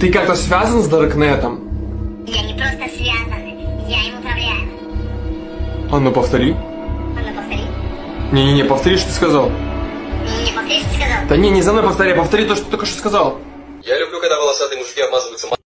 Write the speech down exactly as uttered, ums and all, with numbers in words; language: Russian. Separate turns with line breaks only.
Ты как-то связан с Даркнетом?
Я не просто связан, я им управляю.
А ну повтори.
А ну повтори.
Не-не-не, повтори, что ты сказал.
Не, повтори, что ты сказал.
Да не, не за мной повтори, повтори то, что ты только что сказал.
Я люблю, когда волосатые мужики обмазываются